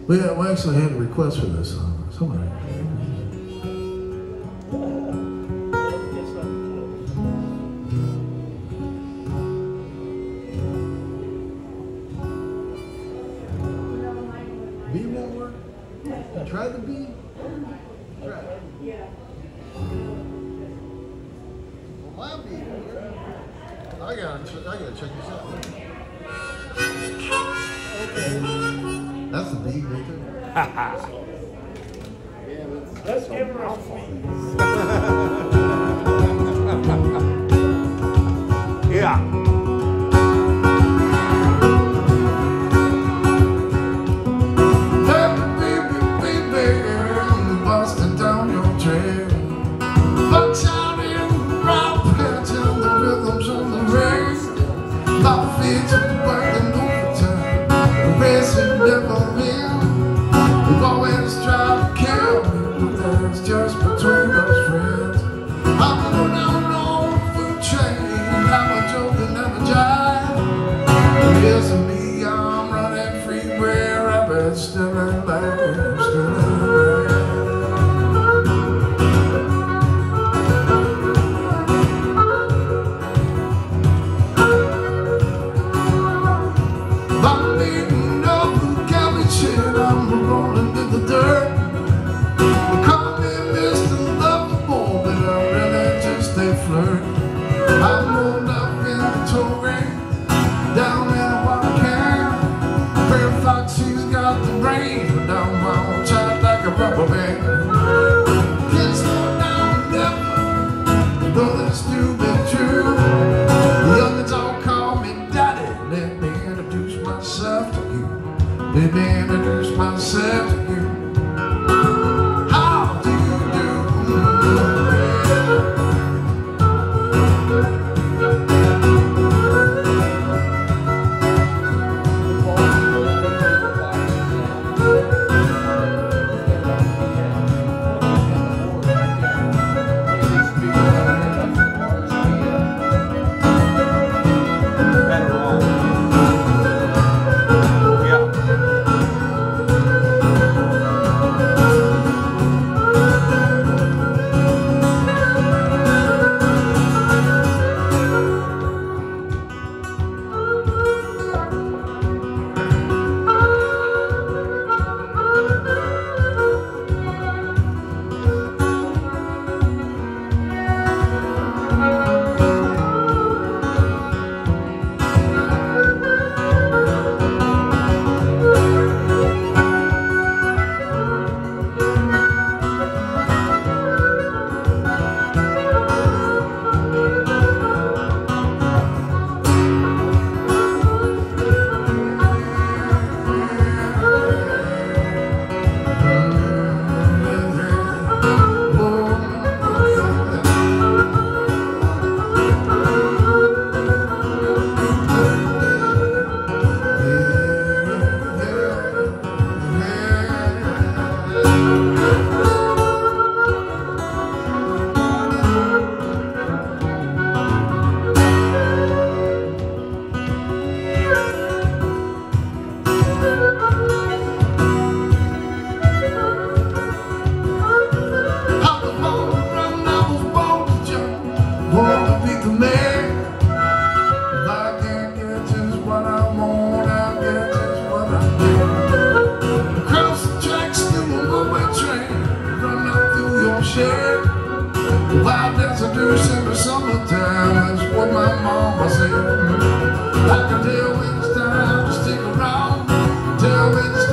We actually had a request for this song. Somebody. B won't work? You tried the B? Try it. Yeah. Well, my B won't work. I gotta check this out. Okay. That's the B right there. Let's give her a Yeah. We've always tried to kill me, but that's just between us friends. I'm going down on the food chain, I'm a joking and a jive. Here's me, I'm running free, where rabbits still alive, still alive. I'm eating up the cabbage and I'm rolling in the dirt. They call me Mr. Lovable, but I'm really just a flirt. I'm rolled up in the tow ring, down in a water can. Fair Foxy's got the brain, down my old child like a rubber band. Can't slow down never, though that's too big true. The youngins all call me daddy, let me introduce myself to you. Let me introduce myself to you. How do you do? Wild dancers in the summertime, that's what my mama said. I can tell when it's time to stick around, tell when it's